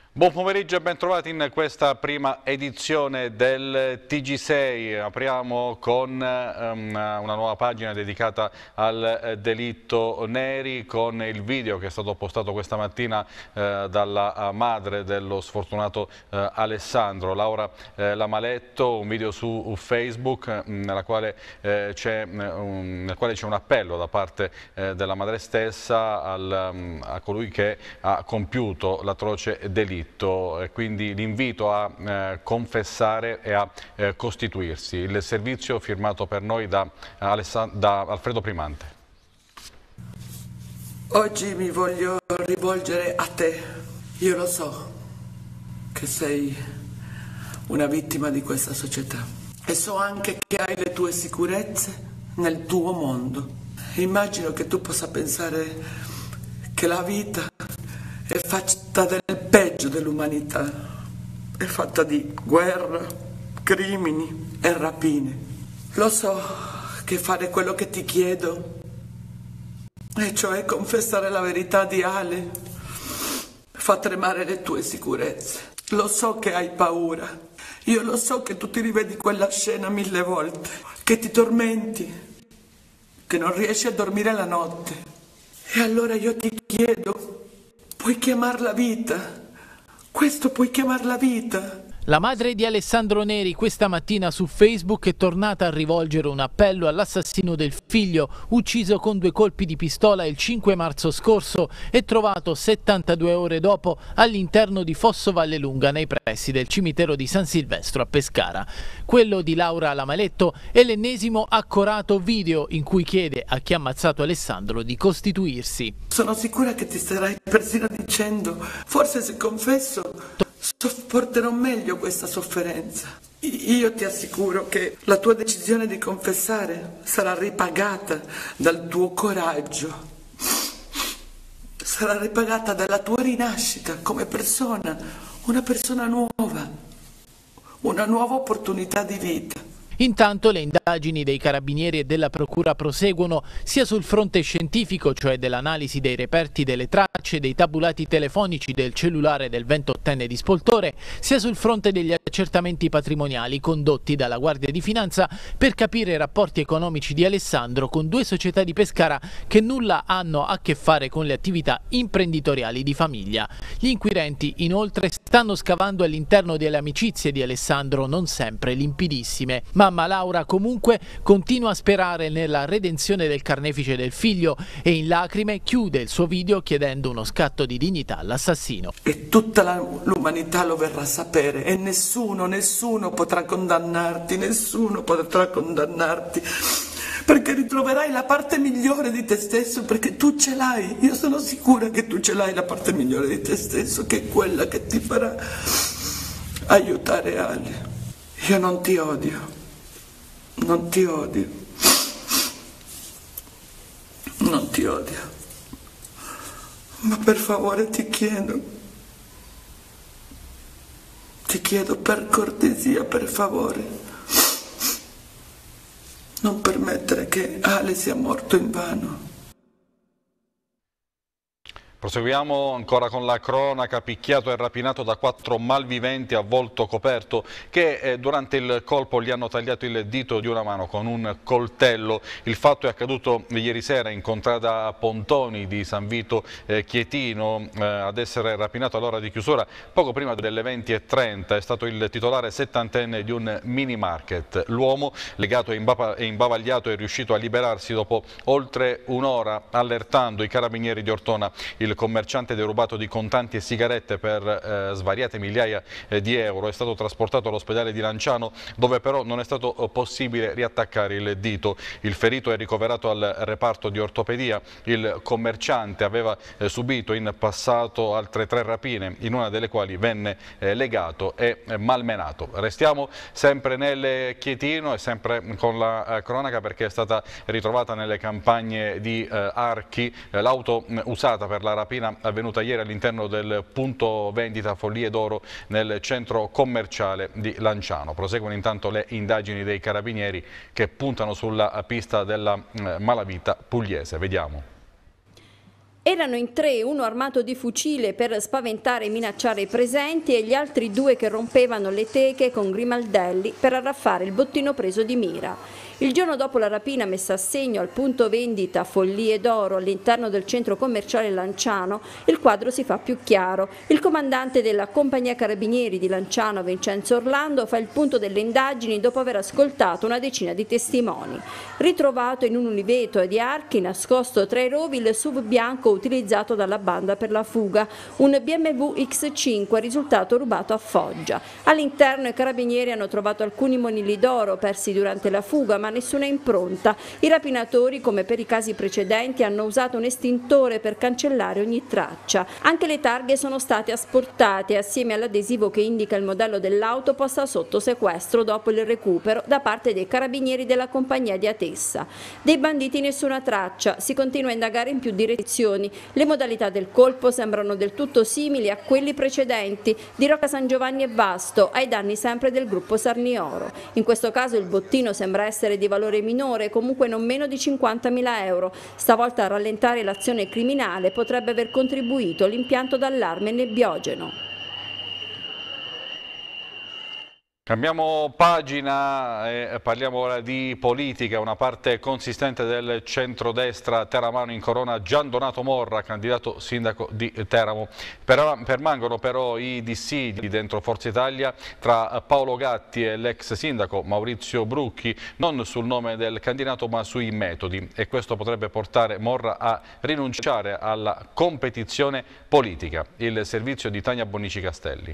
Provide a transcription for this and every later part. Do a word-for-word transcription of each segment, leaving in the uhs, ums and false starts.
Buon pomeriggio e ben trovati in questa prima edizione del T G sei. Apriamo con um, una nuova pagina dedicata al eh, delitto Neri, con il video che è stato postato questa mattina eh, dalla madre dello sfortunato eh, Alessandro, Laura eh, Lamaletto, un video su Facebook mh, nella quale eh, c'è un, nel quale c'è un appello da parte eh, della madre stessa al, um, a colui che ha compiuto l'atroce delitto. E quindi l'invito a eh, confessare e a eh, costituirsi. Il servizio firmato per noi da, da Alfredo Primante. Oggi mi voglio rivolgere a te. Io lo so che sei una vittima di questa società e so anche che hai le tue sicurezze nel tuo mondo. Immagino che tu possa pensare che la vita è fatta del peggio dell'umanità, è fatta di guerra, crimini e rapine. Lo so che fare quello che ti chiedo, e cioè confessare la verità di Ale, fa tremare le tue sicurezze. Lo so che hai paura, io lo so che tu ti rivedi quella scena mille volte, che ti tormenti, che non riesci a dormire la notte. E allora io ti chiedo, puoi chiamarla vita? Questo puoi chiamarla vita? La madre di Alessandro Neri questa mattina su Facebook è tornata a rivolgere un appello all'assassino del figlio, ucciso con due colpi di pistola il cinque marzo scorso e trovato settantadue ore dopo all'interno di Fosso Vallelunga nei pressi del cimitero di San Silvestro a Pescara. Quello di Laura Lamaletto è l'ennesimo accorato video in cui chiede a chi ha ammazzato Alessandro di costituirsi. Sono sicura che ti starai persino dicendo, forse se confesso sopporterò meglio questa sofferenza. Io ti assicuro che la tua decisione di confessare sarà ripagata dal tuo coraggio, sarà ripagata dalla tua rinascita come persona, una persona nuova, una nuova opportunità di vita. Intanto le indagini dei carabinieri e della procura proseguono sia sul fronte scientifico, cioè dell'analisi dei reperti delle tracce e dei tabulati telefonici del cellulare del ventottenne di Spoltore, sia sul fronte degli accertamenti patrimoniali condotti dalla Guardia di Finanza per capire i rapporti economici di Alessandro con due società di Pescara che nulla hanno a che fare con le attività imprenditoriali di famiglia. Gli inquirenti inoltre stanno scavando all'interno delle amicizie di Alessandro, non sempre limpidissime, ma Mamma Laura comunque continua a sperare nella redenzione del carnefice del figlio e in lacrime chiude il suo video chiedendo uno scatto di dignità all'assassino. E tutta l'umanità lo verrà a sapere e nessuno, nessuno potrà condannarti, nessuno potrà condannarti, perché ritroverai la parte migliore di te stesso, perché tu ce l'hai. Io sono sicura che tu ce l'hai la parte migliore di te stesso, che è quella che ti farà aiutare Ale. Io non ti odio. Non ti odio, non ti odio, ma per favore ti chiedo, ti chiedo per cortesia, per favore, non permettere che Ale sia morto invano. Proseguiamo ancora con la cronaca. Picchiato e rapinato da quattro malviventi a volto coperto che eh, durante il colpo gli hanno tagliato il dito di una mano con un coltello. Il fatto è accaduto ieri sera in contrada Pontoni di San Vito eh, Chietino. Eh, ad essere rapinato all'ora di chiusura poco prima delle venti e trenta è stato il titolare settantenne di un mini market. L'uomo, legato e imbavagliato, è riuscito a liberarsi dopo oltre un'ora, allertando i carabinieri di Ortona. Il Il commerciante derubato di contanti e sigarette per eh, svariate migliaia eh, di euro è stato trasportato all'ospedale di Lanciano, dove però non è stato possibile riattaccare il dito. Il ferito è ricoverato al reparto di ortopedia. Il commerciante aveva eh, subito in passato altre tre rapine, in una delle quali venne eh, legato e eh, malmenato. Restiamo sempre nel Chietino e sempre con la eh, cronaca, perché è stata ritrovata nelle campagne di eh, Archi eh, l'auto usata per la rapina avvenuta ieri all'interno del punto vendita Follie d'Oro nel centro commerciale di Lanciano. Proseguono intanto le indagini dei carabinieri che puntano sulla pista della malavita pugliese. Vediamo. Erano in tre, uno armato di fucile per spaventare e minacciare i presenti e gli altri due che rompevano le teche con grimaldelli per arraffare il bottino preso di mira. Il giorno dopo la rapina messa a segno al punto vendita Follie d'Oro all'interno del centro commerciale Lanciano, il quadro si fa più chiaro. Il comandante della compagnia carabinieri di Lanciano, Vincenzo Orlando, fa il punto delle indagini dopo aver ascoltato una decina di testimoni. Ritrovato in un uliveto di archi, nascosto tra i rovi, il S U V bianco utilizzato dalla banda per la fuga, un B M W X cinque risultato rubato a Foggia. All'interno i carabinieri hanno trovato alcuni monili d'oro persi durante la fuga, ma nessuna impronta. I rapinatori, come per i casi precedenti, hanno usato un estintore per cancellare ogni traccia. Anche le targhe sono state asportate assieme all'adesivo che indica il modello dell'auto posta sotto sequestro dopo il recupero da parte dei carabinieri della compagnia di Atessa. Dei banditi nessuna traccia, si continua a indagare in più direzioni. Le modalità del colpo sembrano del tutto simili a quelli precedenti di Rocca San Giovanni e Vasto, ai danni sempre del gruppo Sarnioro. In questo caso il bottino sembra essere di valore minore, comunque non meno di cinquantamila euro. Stavolta a rallentare l'azione criminale potrebbe aver contribuito l'impianto d'allarme nebbiogeno. Cambiamo pagina e parliamo ora di politica. Una parte consistente del centrodestra teramano incorona Gian Donato Morra, candidato sindaco di Teramo. Permangono però i dissidi dentro Forza Italia tra Paolo Gatti e l'ex sindaco Maurizio Brucchi, non sul nome del candidato ma sui metodi, e questo potrebbe portare Morra a rinunciare alla competizione politica. Il servizio di Tania Bonici Castelli.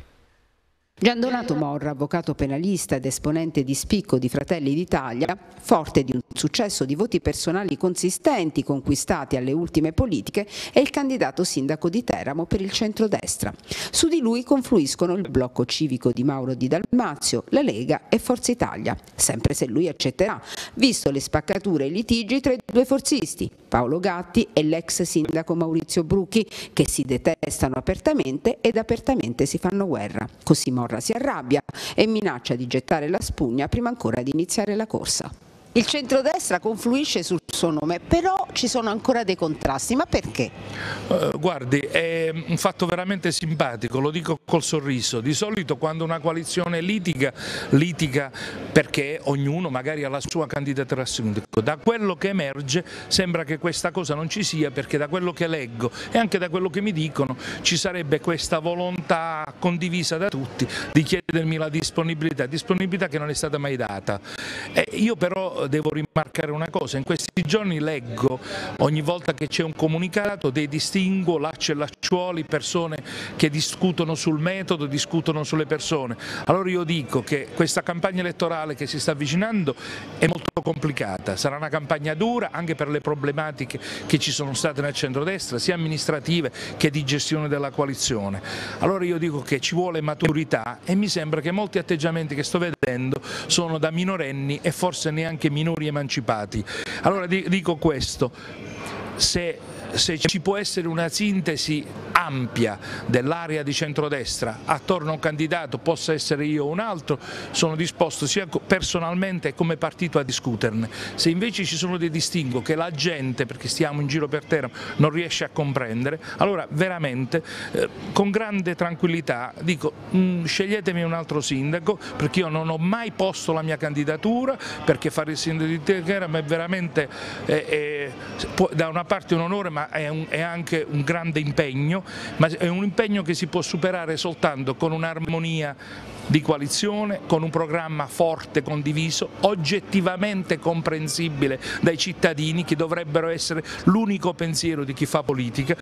Gian Donato Morra, avvocato penalista ed esponente di spicco di Fratelli d'Italia, forte di un successo di voti personali consistenti conquistati alle ultime politiche, è il candidato sindaco di Teramo per il centrodestra. Su di lui confluiscono il blocco civico di Mauro Di Dalmazio, la Lega e Forza Italia, sempre se lui accetterà, visto le spaccature e i litigi tra i due forzisti, Paolo Gatti e l'ex sindaco Maurizio Brucchi, che si detestano apertamente ed apertamente si fanno guerra. Così Morra si arrabbia e minaccia di gettare la spugna prima ancora di iniziare la corsa. Il centrodestra confluisce sul suo nome, però ci sono ancora dei contrasti, ma perché? Uh, guardi, è un fatto veramente simpatico, lo dico col sorriso. Di solito quando una coalizione litiga, litiga perché ognuno magari ha la sua candidatura a sindaco. Da quello che emerge sembra che questa cosa non ci sia, perché da quello che leggo e anche da quello che mi dicono ci sarebbe questa volontà condivisa da tutti di chiedermi la disponibilità, disponibilità che non è stata mai data. E io però devo rimarcare una cosa: in questi giorni leggo ogni volta che c'è un comunicato dei distinguo, lacci e lacciuoli, persone che discutono sul metodo, discutono sulle persone. Allora io dico che questa campagna elettorale che si sta avvicinando è molto complicata, sarà una campagna dura anche per le problematiche che ci sono state nel centrodestra, sia amministrative che di gestione della coalizione. Allora io dico che ci vuole maturità e mi sembra che molti atteggiamenti che sto vedendo sono da minorenni e forse neanche minori emancipati. Allora dico questo: se, se ci può essere una sintesi ampia dell'area di centrodestra attorno a un candidato, possa essere io o un altro, sono disposto sia personalmente che come partito a discuterne. Se invece ci sono dei distinguo che la gente, perché stiamo in giro per terra, non riesce a comprendere, allora veramente eh, con grande tranquillità dico mh, sceglietemi un altro sindaco, perché io non ho mai posto la mia candidatura, perché fare il sindaco di Teramo è veramente eh, eh, può, da una parte un onore, ma è, un, è anche un grande impegno, ma è un impegno che si può superare soltanto con un'armonia di coalizione, con un programma forte, condiviso, oggettivamente comprensibile dai cittadini, che dovrebbero essere l'unico pensiero di chi fa politica.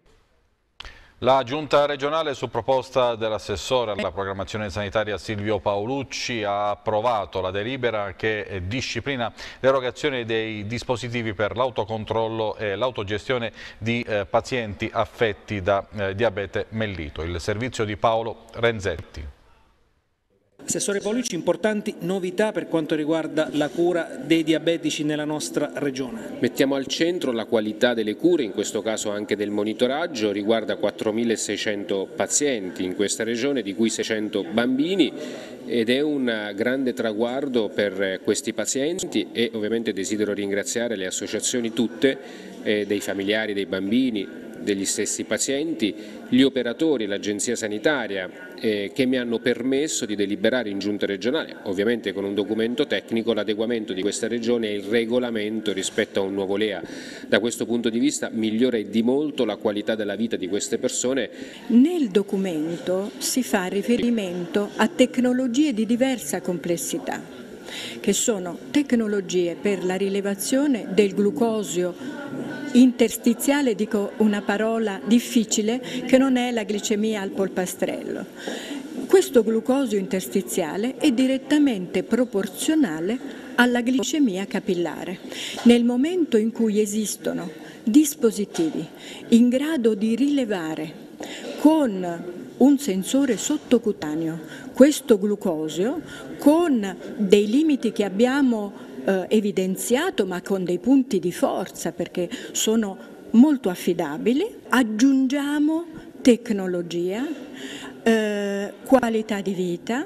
La Giunta regionale, su proposta dell'assessore alla programmazione sanitaria Silvio Paolucci, ha approvato la delibera che disciplina l'erogazione dei dispositivi per l'autocontrollo e l'autogestione di eh, pazienti affetti da eh, diabete mellito. Il servizio di Paolo Renzetti. Assessore Paolucci, importanti novità per quanto riguarda la cura dei diabetici nella nostra regione. Mettiamo al centro la qualità delle cure, in questo caso anche del monitoraggio, riguarda quattromilaseicento pazienti in questa regione, di cui seicento bambini, ed è un grande traguardo per questi pazienti, e ovviamente desidero ringraziare le associazioni tutte eh, dei familiari dei bambini, degli stessi pazienti, gli operatori e l'agenzia sanitaria eh, che mi hanno permesso di deliberare in giunta regionale, ovviamente con un documento tecnico, l'adeguamento di questa regione e il regolamento rispetto a un nuovo L E A. Da questo punto di vista migliora di molto la qualità della vita di queste persone. Nel documento si fa riferimento a tecnologie di diversa complessità, che sono tecnologie per la rilevazione del glucosio interstiziale, dico una parola difficile, che non è la glicemia al polpastrello. Questo glucosio interstiziale è direttamente proporzionale alla glicemia capillare. Nel momento in cui esistono dispositivi in grado di rilevare con un sensore sottocutaneo questo glucosio, con dei limiti che abbiamo eh, evidenziato, ma con dei punti di forza perché sono molto affidabili, aggiungiamo tecnologia, eh, qualità di vita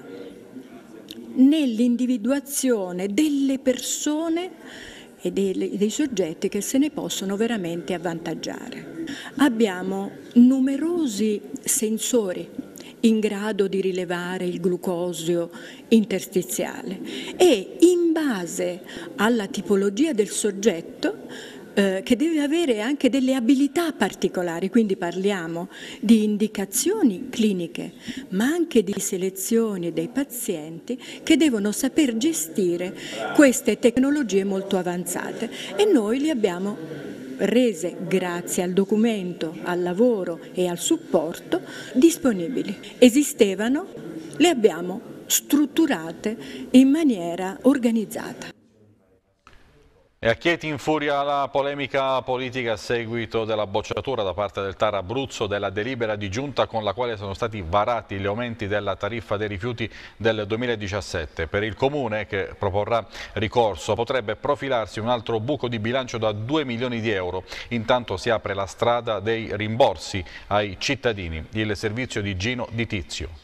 nell'individuazione delle persone e dei, dei soggetti che se ne possono veramente avvantaggiare. Abbiamo numerosi sensori in grado di rilevare il glucosio interstiziale e in base alla tipologia del soggetto eh, che deve avere anche delle abilità particolari, quindi parliamo di indicazioni cliniche ma anche di selezioni dei pazienti che devono saper gestire queste tecnologie molto avanzate e noi li abbiamo rese, grazie al documento, al lavoro e al supporto, disponibili. Esistevano, le abbiamo strutturate in maniera organizzata. E a Chieti infuria la polemica politica a seguito della bocciatura da parte del TAR Abruzzo della delibera di giunta con la quale sono stati varati gli aumenti della tariffa dei rifiuti del duemiladiciassette. Per il Comune, che proporrà ricorso, potrebbe profilarsi un altro buco di bilancio da due milioni di euro. Intanto si apre la strada dei rimborsi ai cittadini. Il servizio di Gino Di Tizio.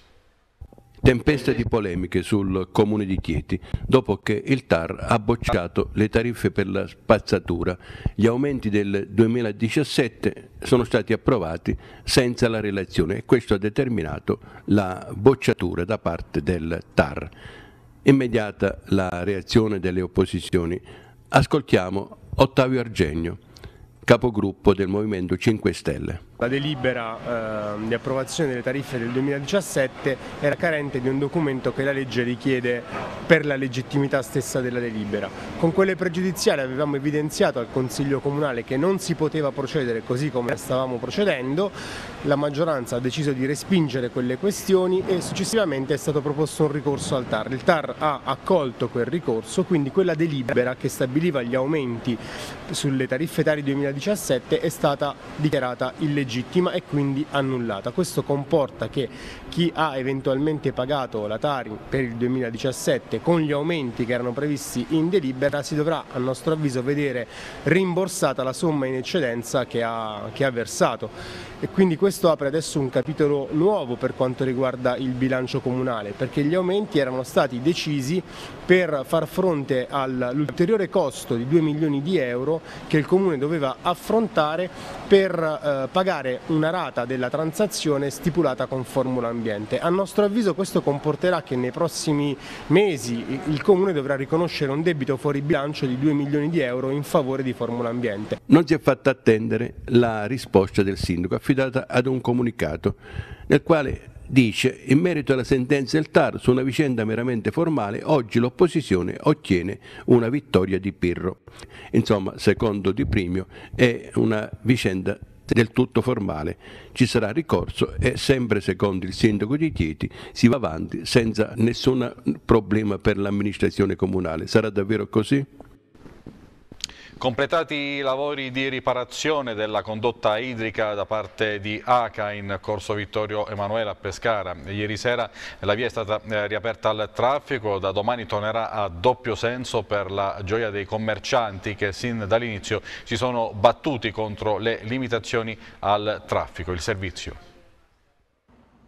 Tempesta di polemiche sul Comune di Chieti, dopo che il TAR ha bocciato le tariffe per la spazzatura. Gli aumenti del duemiladiciassette sono stati approvati senza la relazione e questo ha determinato la bocciatura da parte del TAR. Immediata la reazione delle opposizioni. Ascoltiamo Ottavio Argenio, capogruppo del Movimento cinque Stelle. La delibera eh, di approvazione delle tariffe del duemiladiciassette era carente di un documento che la legge richiede per la legittimità stessa della delibera. Con quelle pregiudiziali avevamo evidenziato al Consiglio Comunale che non si poteva procedere così come stavamo procedendo, la maggioranza ha deciso di respingere quelle questioni e successivamente è stato proposto un ricorso al TAR. Il TAR ha accolto quel ricorso, quindi quella delibera che stabiliva gli aumenti sulle tariffe Tari duemiladiciassette è stata dichiarata illegittima e quindi annullata. Questo comporta che chi ha eventualmente pagato la Tari per il duemiladiciassette con gli aumenti che erano previsti in delibera si dovrà, a nostro avviso, vedere rimborsata la somma in eccedenza che ha, che ha versato. E quindi questo apre adesso un capitolo nuovo per quanto riguarda il bilancio comunale, perché gli aumenti erano stati decisi per far fronte all'ulteriore costo di due milioni di euro che il Comune doveva affrontare per eh, pagare una rata della transazione stipulata con Formula Ambiente. A nostro avviso questo comporterà che nei prossimi mesi il Comune dovrà riconoscere un debito fuori bilancio di due milioni di euro in favore di Formula Ambiente. Non si è fatta attendere la risposta del sindaco, affidata ad un comunicato nel quale dice: in merito alla sentenza del TAR su una vicenda meramente formale, oggi l'opposizione ottiene una vittoria di Pirro. Insomma, secondo Di Primio è una vicenda del tutto formale, ci sarà ricorso e sempre secondo il sindaco di Chieti si va avanti senza nessun problema per l'amministrazione comunale. Sarà davvero così? Completati i lavori di riparazione della condotta idrica da parte di A C A in Corso Vittorio Emanuele a Pescara. Ieri sera la via è stata riaperta al traffico, da domani tornerà a doppio senso per la gioia dei commercianti che sin dall'inizio si sono battuti contro le limitazioni al traffico. Il servizio.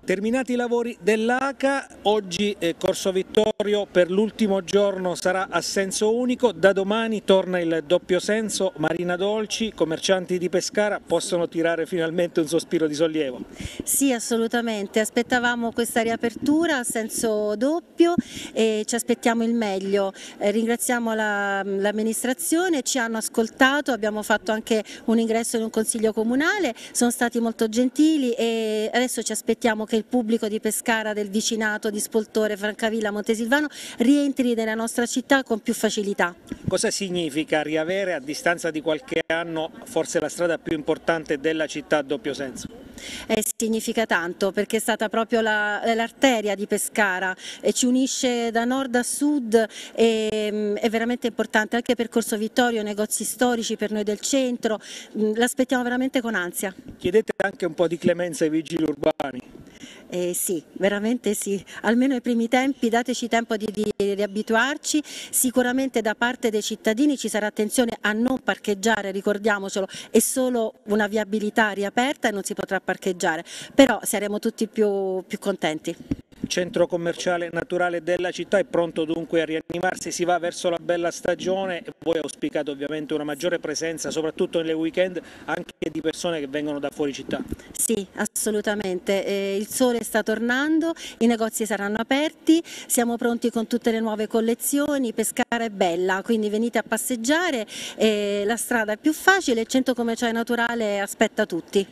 Terminati i lavori dell'A C A, oggi eh, Corso Vittorio per l'ultimo giorno sarà a senso unico, da domani torna il doppio senso. Marina Dolci, commercianti di Pescara possono tirare finalmente un sospiro di sollievo. Sì, assolutamente, aspettavamo questa riapertura a senso doppio e ci aspettiamo il meglio. Eh, ringraziamo l'amministrazione, ci hanno ascoltato, abbiamo fatto anche un ingresso in un consiglio comunale, sono stati molto gentili e adesso ci aspettiamo che il pubblico di Pescara, del vicinato, di Spoltore, Francavilla, Montesilvano rientri nella nostra città con più facilità. Cosa significa riavere a distanza di qualche anno forse la strada più importante della città a doppio senso? Eh, significa tanto perché è stata proprio l'arteria di Pescara e ci unisce da nord a sud e è veramente importante anche per Corso Vittorio, negozi storici per noi del centro, l'aspettiamo veramente con ansia. Chiedete anche un po' di clemenza ai vigili urbani? Eh sì, veramente sì, almeno ai primi tempi dateci tempo di, di, di abituarci, sicuramente da parte dei cittadini ci sarà attenzione a non parcheggiare, ricordiamocelo, è solo una viabilità riaperta e non si potrà parcheggiare, però saremo tutti più, più contenti. Centro commerciale naturale della città è pronto dunque a rianimarsi, si va verso la bella stagione e voi auspicate ovviamente una maggiore presenza soprattutto nelle weekend anche di persone che vengono da fuori città. Sì, assolutamente, eh, il sole sta tornando, i negozi saranno aperti, siamo pronti con tutte le nuove collezioni, Pescara è bella, quindi venite a passeggiare, eh, la strada è più facile, il centro commerciale naturale aspetta tutti.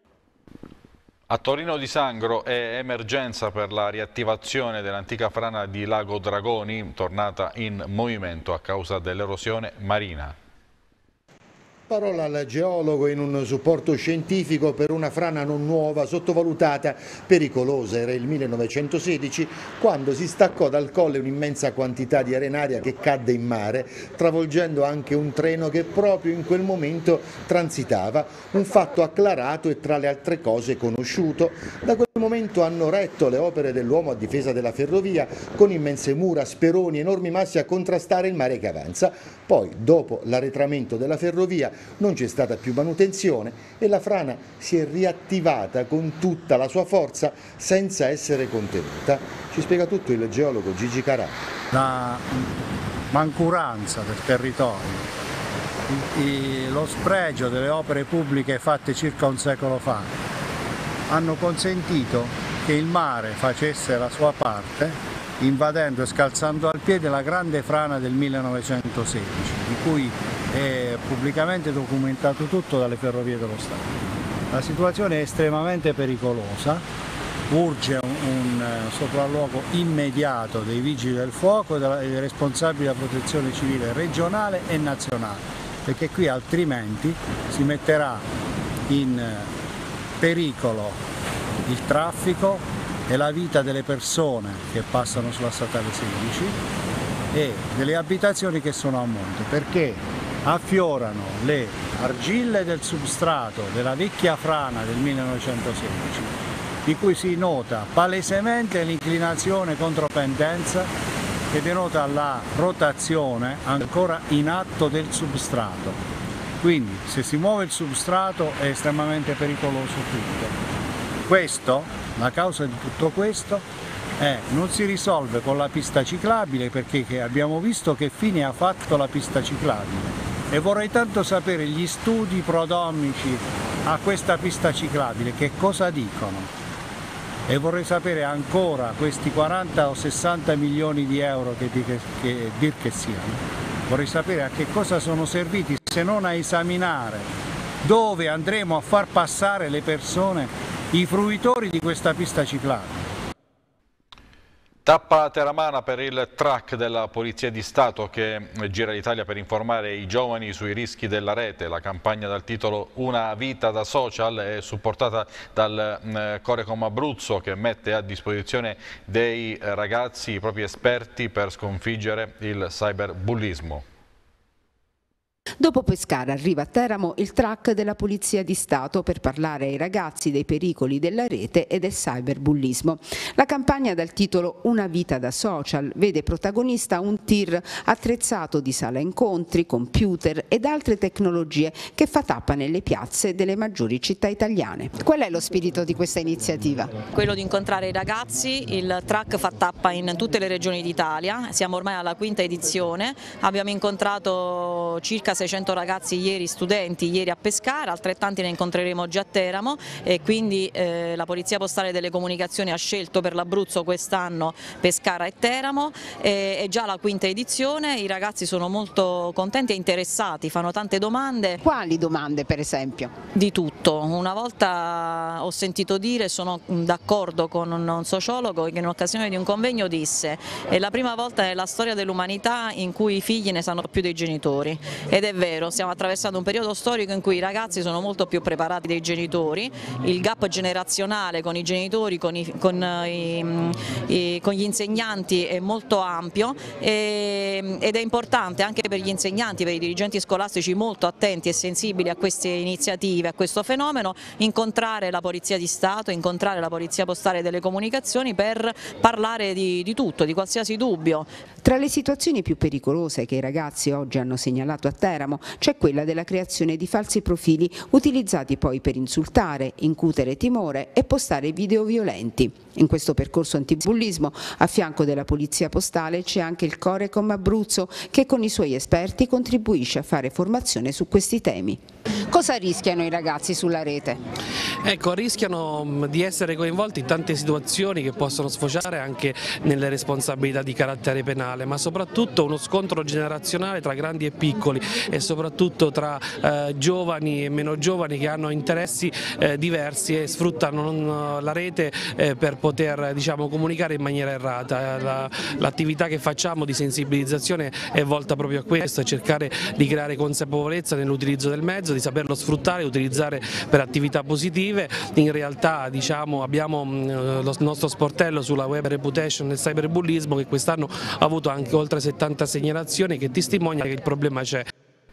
A Torino di Sangro è emergenza per la riattivazione dell'antica frana di Lago Dragoni, tornata in movimento a causa dell'erosione marina. Parola al geologo in un supporto scientifico per una frana non nuova, sottovalutata, pericolosa. Era il millenovecentosedici quando si staccò dal colle un'immensa quantità di arenaria che cadde in mare, travolgendo anche un treno che proprio in quel momento transitava. Un fatto acclarato e tra le altre cose conosciuto. Da quel momento hanno retto le opere dell'uomo a difesa della ferrovia con immense mura, speroni, enormi massi a contrastare il mare che avanza. Poi, dopo l'arretramento della ferrovia, non c'è stata più manutenzione e la frana si è riattivata con tutta la sua forza senza essere contenuta. Ci spiega tutto il geologo Gigi Carà. La mancuranza del territorio, lo spregio delle opere pubbliche fatte circa un secolo fa hanno consentito che il mare facesse la sua parte invadendo e scalzando al piede la grande frana del millenovecentosedici, di cui è pubblicamente documentato tutto dalle Ferrovie dello Stato. La situazione è estremamente pericolosa, urge un, un sopralluogo immediato dei Vigili del Fuoco e dei responsabili della protezione civile regionale e nazionale, perché qui altrimenti si metterà in pericolo il traffico e la vita delle persone che passano sulla statale sedici e delle abitazioni che sono a monte, perché affiorano le argille del substrato della vecchia frana del millenovecentosedici, di cui si nota palesemente l'inclinazione contropendenza che denota la rotazione ancora in atto del substrato. Quindi se si muove il substrato è estremamente pericoloso tutto. Questo, la causa di tutto questo è non si risolve con la pista ciclabile, perché abbiamo visto che fine ha fatto la pista ciclabile e vorrei tanto sapere gli studi prodromici a questa pista ciclabile che cosa dicono, e vorrei sapere ancora questi quaranta o sessanta milioni di euro che, che, che dir che siano, vorrei sapere a che cosa sono serviti se non a esaminare dove andremo a far passare le persone, i fruitori di questa pista ciclabile. Tappa teramana per il track della Polizia di Stato che gira l'Italia per informare i giovani sui rischi della rete. La campagna dal titolo Una vita da social è supportata dal Corecom Abruzzo, che mette a disposizione dei ragazzi i propri esperti per sconfiggere il cyberbullismo. Dopo Pescara arriva a Teramo il track della Polizia di Stato per parlare ai ragazzi dei pericoli della rete e del cyberbullismo. La campagna dal titolo Una vita da social vede protagonista un tir attrezzato di sala incontri, computer ed altre tecnologie che fa tappa nelle piazze delle maggiori città italiane. Qual è lo spirito di questa iniziativa? Quello di incontrare i ragazzi, il track fa tappa in tutte le regioni d'Italia, siamo ormai alla quinta edizione, abbiamo incontrato circa seicento ragazzi ieri, studenti ieri a Pescara, altrettanti ne incontreremo oggi a Teramo e quindi eh, la Polizia Postale delle Comunicazioni ha scelto per l'Abruzzo quest'anno Pescara e Teramo, eh, è già la quinta edizione, i ragazzi sono molto contenti e interessati, fanno tante domande. Quali domande per esempio? Di tutto, una volta ho sentito dire, sono d'accordo con un sociologo che in occasione di un convegno disse è la prima volta nella storia dell'umanità in cui i figli ne sanno più dei genitori. Ed è vero, stiamo attraversando un periodo storico in cui i ragazzi sono molto più preparati dei genitori, il gap generazionale con i genitori, con, i, con, i, i, con gli insegnanti è molto ampio e, ed è importante anche per gli insegnanti, per i dirigenti scolastici molto attenti e sensibili a queste iniziative, a questo fenomeno, incontrare la Polizia di Stato, incontrare la Polizia Postale delle Comunicazioni per parlare di, di tutto, di qualsiasi dubbio. Tra le situazioni più pericolose che i ragazzi oggi hanno segnalato a Teramo c'è quella della creazione di falsi profili utilizzati poi per insultare, incutere timore e postare video violenti. In questo percorso antibullismo a fianco della Polizia Postale c'è anche il Corecom Abruzzo che con i suoi esperti contribuisce a fare formazione su questi temi. Cosa rischiano i ragazzi sulla rete? Ecco, rischiano di essere coinvolti in tante situazioni che possono sfociare anche nelle responsabilità di carattere penale, ma soprattutto uno scontro generazionale tra grandi e piccoli e soprattutto tra eh, giovani e meno giovani che hanno interessi eh, diversi e sfruttano la rete eh, per poter, diciamo, comunicare in maniera errata. L'attività che facciamo di sensibilizzazione è volta proprio a questo, a cercare di creare consapevolezza nell'utilizzo del mezzo, di saperlo sfruttare e utilizzare per attività positive. In realtà, diciamo, abbiamo lo nostro sportello sulla web reputation e cyberbullismo che quest'anno ha avuto anche oltre settanta segnalazioni che testimonia che il problema c'è.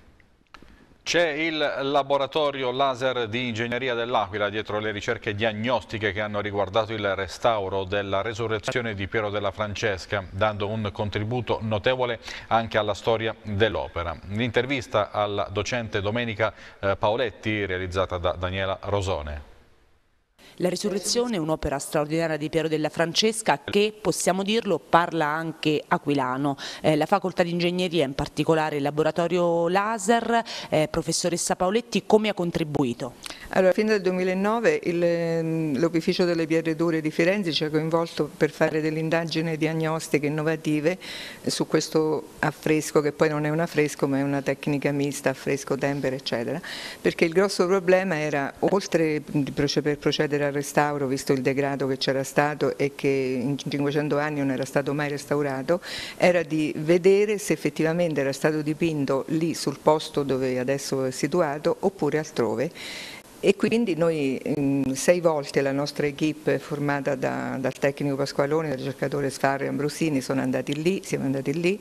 C'è il laboratorio laser di ingegneria dell'Aquila dietro le ricerche diagnostiche che hanno riguardato il restauro della resurrezione di Piero della Francesca, dando un contributo notevole anche alla storia dell'opera. L'intervista alla docente Domenica Paoletti realizzata da Daniela Rosone. La Resurrezione è un'opera straordinaria di Piero della Francesca che, possiamo dirlo, parla anche aquilano. Eh, la facoltà di ingegneria, in particolare il laboratorio laser, eh, professoressa Paoletti, come ha contribuito? Allora, fin dal duemilanove l'Opificio delle Pierreture di Firenze ci ha coinvolto per fare delle indagini diagnostiche innovative su questo affresco, che poi non è un affresco ma è una tecnica mista, affresco, tempera, eccetera, perché il grosso problema era, oltre per procedere al restauro, visto il degrado che c'era stato e che in cinquecento anni non era stato mai restaurato, era di vedere se effettivamente era stato dipinto lì sul posto dove adesso è situato oppure altrove. E quindi noi mh, sei volte la nostra equipe formata da, dal tecnico Pasqualoni, dal ricercatore Sfarri e Ambrosini sono andati lì, siamo andati lì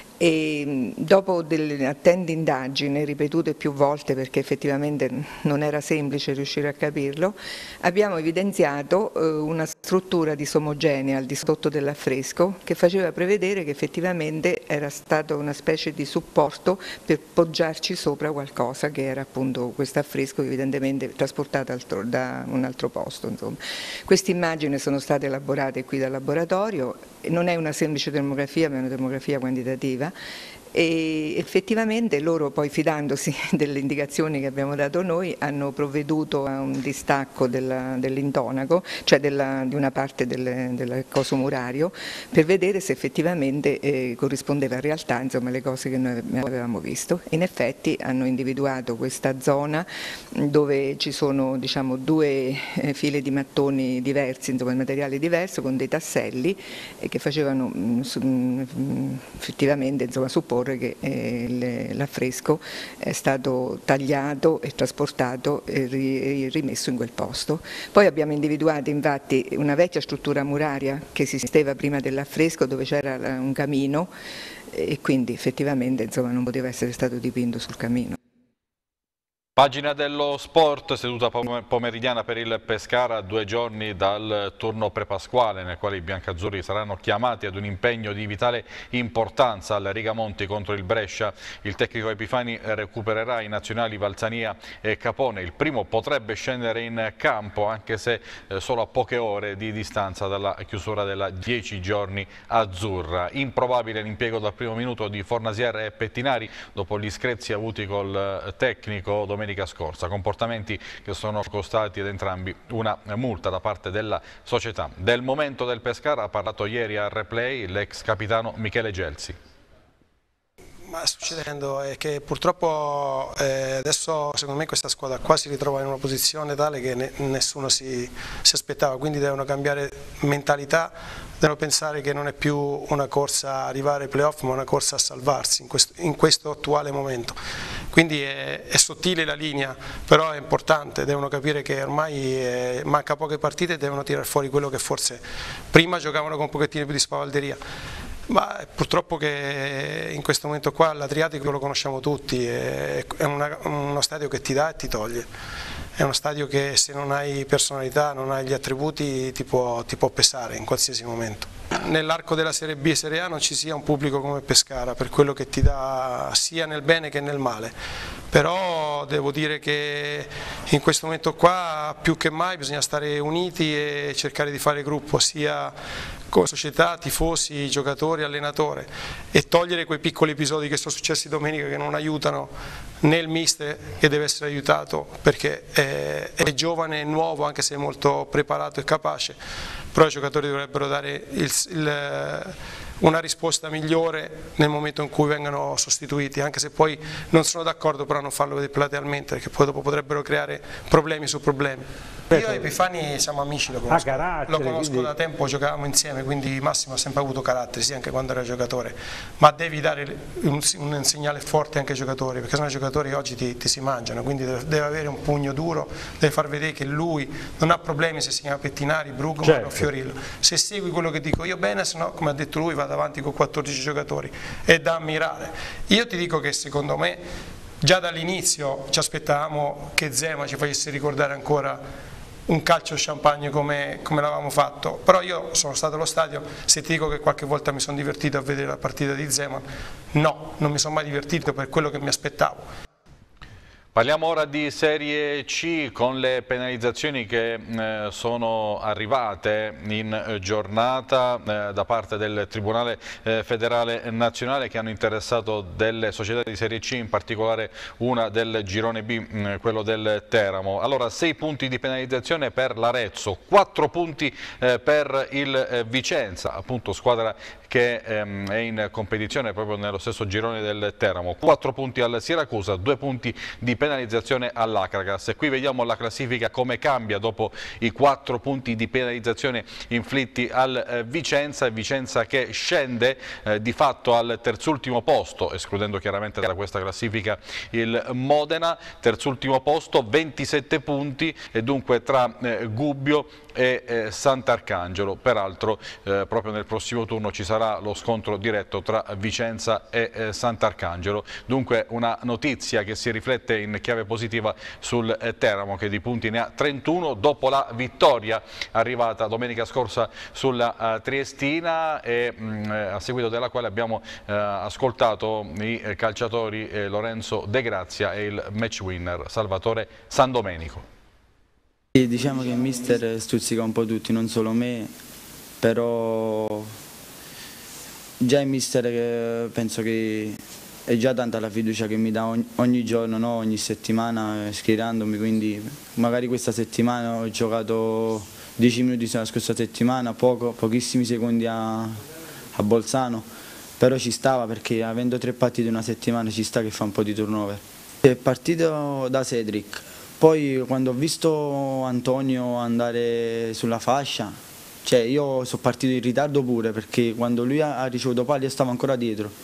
e dopo delle attente indagini ripetute più volte, perché effettivamente non era semplice riuscire a capirlo, abbiamo evidenziato eh, una struttura disomogenea al di sotto dell'affresco che faceva prevedere che effettivamente era stato una specie di supporto per poggiarci sopra qualcosa che era appunto questo affresco evidentemente trasportato altro, da un altro posto. Insomma. Queste immagini sono state elaborate qui dal laboratorio, non è una semplice termografia ma è una termografia quantitativa e effettivamente loro poi, fidandosi delle indicazioni che abbiamo dato noi, hanno provveduto a un distacco dell'intonaco, cioè della, di una parte del, del coso murario, per vedere se effettivamente eh, corrispondeva a realtà, insomma, le cose che noi avevamo visto. In effetti hanno individuato questa zona dove ci sono, diciamo, due eh, file di mattoni diversi, insomma, il materiale diverso, con dei tasselli eh, che facevano mh, su, mh, effettivamente, insomma, supporre supporre che eh, l'affresco è stato tagliato e trasportato e ri, rimesso in quel posto. Poi abbiamo individuato infatti una vecchia struttura muraria che esisteva prima dell'affresco, dove c'era un camino, e quindi effettivamente insomma, non poteva essere stato dipinto sul camino. Pagina dello sport, seduta pomeridiana per il Pescara a due giorni dal turno prepasquale nel quale i biancazzurri saranno chiamati ad un impegno di vitale importanza al Rigamonti contro il Brescia. Il tecnico Epifani recupererà i nazionali Valsania e Capone. Il primo potrebbe scendere in campo anche se solo a poche ore di distanza dalla chiusura della dieci giorni azzurra. Improbabile l'impiego dal primo minuto di Fornasier e Pettinari dopo gli screzi avuti col tecnico domenica scorsa, comportamenti che sono costati ad entrambi una multa da parte della società. Del momento del Pescara ha parlato ieri al replay l'ex capitano Michele Gelsi. Ma succedendo è che purtroppo eh, adesso secondo me questa squadra qua si ritrova in una posizione tale che ne, nessuno si, si aspettava, quindi devono cambiare mentalità, devono pensare che non è più una corsa a arrivare ai playoff ma una corsa a salvarsi in questo, in questo attuale momento. Quindi è, è sottile la linea, però è importante, devono capire che ormai eh, manca poche partite e devono tirare fuori quello che forse prima giocavano con un pochettino più di spavalderia. Ma purtroppo che in questo momento qua l'Adriatico lo conosciamo tutti, è una, uno stadio che ti dà e ti toglie, è uno stadio che se non hai personalità, non hai gli attributi ti può, ti può pesare in qualsiasi momento. Nell'arco della Serie B e Serie A non ci sia un pubblico come Pescara per quello che ti dà sia nel bene che nel male, però devo dire che in questo momento qua più che mai bisogna stare uniti e cercare di fare gruppo sia come società, tifosi, giocatori, allenatore e togliere quei piccoli episodi che sono successi domenica che non aiutano né il mister che deve essere aiutato perché è, è giovane e nuovo anche se è molto preparato e capace, però i giocatori dovrebbero dare il, il, una risposta migliore nel momento in cui vengano sostituiti, anche se poi non sono d'accordo però non farlo platealmente perché poi dopo potrebbero creare problemi su problemi. Io e Epifani siamo amici, lo conosco, lo conosco quindi... da tempo, giocavamo insieme, quindi Massimo ha sempre avuto carattere, sì, anche quando era giocatore, ma devi dare un, un segnale forte anche ai giocatori, perché sennò i giocatori oggi ti, ti si mangiano, quindi deve, deve avere un pugno duro, deve far vedere che lui non ha problemi se si chiama Pettinari, Brugman certo. o Fiorillo, se segui quello che dico io bene, se no come ha detto lui vado avanti con quattordici giocatori, è da ammirare. Io ti dico che secondo me già dall'inizio ci aspettavamo che Zema ci facesse ricordare ancora un calcio champagne come, come l'avevamo fatto, però io sono stato allo stadio, se ti dico che qualche volta mi sono divertito a vedere la partita di Zeman, no, non mi sono mai divertito per quello che mi aspettavo. Parliamo ora di Serie C con le penalizzazioni che eh, sono arrivate in giornata eh, da parte del Tribunale eh, Federale Nazionale che hanno interessato delle società di Serie C, in particolare una del girone B, mh, quello del Teramo. Allora, sei punti di penalizzazione per l'Arezzo, quattro punti eh, per il eh, Vicenza, appunto squadra che ehm, è in competizione proprio nello stesso girone del Teramo, quattro punti al Siracusa, due punti di penalizzazione all'Acragas. E qui vediamo la classifica come cambia dopo i quattro punti di penalizzazione inflitti al eh, Vicenza, Vicenza che scende eh, di fatto al terzultimo posto, escludendo chiaramente da questa classifica il Modena, terzultimo posto, ventisette punti e dunque tra eh, Gubbio e eh, Sant'Arcangelo. Peraltro eh, proprio nel prossimo turno ci sarà lo scontro diretto tra Vicenza e eh, Sant'Arcangelo, dunque una notizia che si riflette in chiave positiva sul eh, Teramo che di punti ne ha trentuno dopo la vittoria arrivata domenica scorsa sulla uh, Triestina e mh, a seguito della quale abbiamo uh, ascoltato i eh, calciatori eh, Lorenzo De Grazia e il match winner Salvatore Sandomenico. Diciamo che il mister stuzzica un po' tutti, non solo me, però già il mister penso che è già tanta la fiducia che mi dà ogni, ogni giorno, no? Ogni settimana schierandomi, quindi magari questa settimana ho giocato dieci minuti sulla scorsa settimana, poco, pochissimi secondi a, a Bolzano, però ci stava perché avendo tre partite in una settimana ci sta che fa un po' di turnover. È partito da Cedric. Poi quando ho visto Antonio andare sulla fascia, cioè io sono partito in ritardo pure perché quando lui ha ricevuto palla io stavo ancora dietro.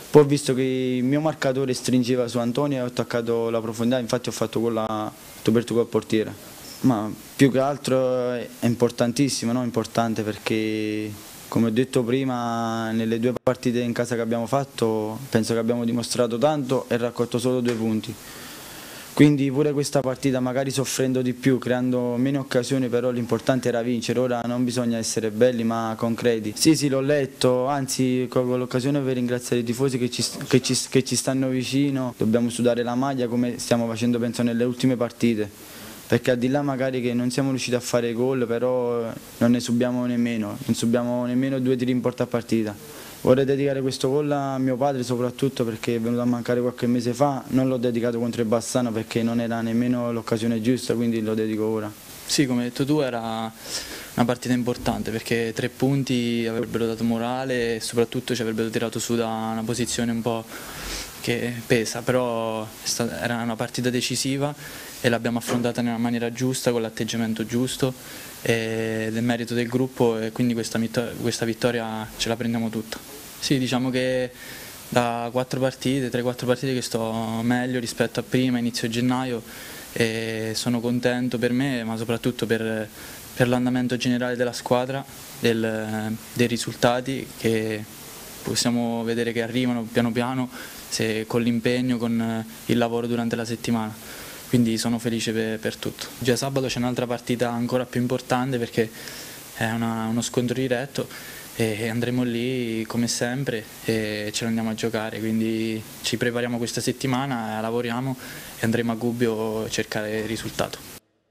Poi ho visto che il mio marcatore stringeva su Antonio e ho attaccato la profondità, infatti ho fatto gol a Tuberto col portiere. Ma più che altro è importantissimo, no? Importante perché, come ho detto prima, nelle due partite in casa che abbiamo fatto penso che abbiamo dimostrato tanto e raccolto solo due punti. Quindi pure questa partita, magari soffrendo di più, creando meno occasioni, però l'importante era vincere. Ora non bisogna essere belli ma concreti. Sì, sì, l'ho letto, anzi colgo l'occasione per ringraziare i tifosi che ci, che, ci, che ci stanno vicino. Dobbiamo sudare la maglia come stiamo facendo penso nelle ultime partite, perché al di là magari che non siamo riusciti a fare gol, però non ne subiamo nemmeno, non subiamo nemmeno due tiri in porta a partita. Vorrei dedicare questo gol a mio padre soprattutto perché è venuto a mancare qualche mese fa, non l'ho dedicato contro il Bassano perché non era nemmeno l'occasione giusta, quindi lo dedico ora. Sì, come hai detto tu era una partita importante perché tre punti avrebbero dato morale e soprattutto ci avrebbero tirato su da una posizione un po' che pesa, però era una partita decisiva e l'abbiamo affrontata nella maniera giusta, con l'atteggiamento giusto ed è merito del gruppo e quindi questa, questa vittoria ce la prendiamo tutta. Sì, diciamo che da quattro partite, tre quattro partite che sto meglio rispetto a prima, inizio gennaio, e sono contento per me ma soprattutto per, per l'andamento generale della squadra, del, dei risultati che possiamo vedere che arrivano piano piano se, con l'impegno, con il lavoro durante la settimana. Quindi sono felice per, per tutto. Già sabato c'è un'altra partita ancora più importante perché è una, uno scontro diretto e andremo lì come sempre e ce lo andiamo a giocare, quindi ci prepariamo questa settimana, lavoriamo e andremo a Gubbio a cercare il risultato.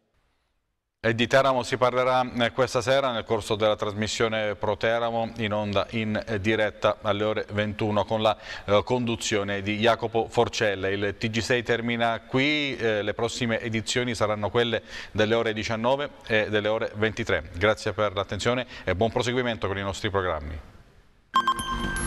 E di Teramo si parlerà questa sera nel corso della trasmissione Pro Teramo in onda in diretta alle ore ventuno con la eh, conduzione di Jacopo Forcella. Il T G sei termina qui, eh, le prossime edizioni saranno quelle delle ore diciannove e delle ore ventitré. Grazie per l'attenzione e buon proseguimento con i nostri programmi.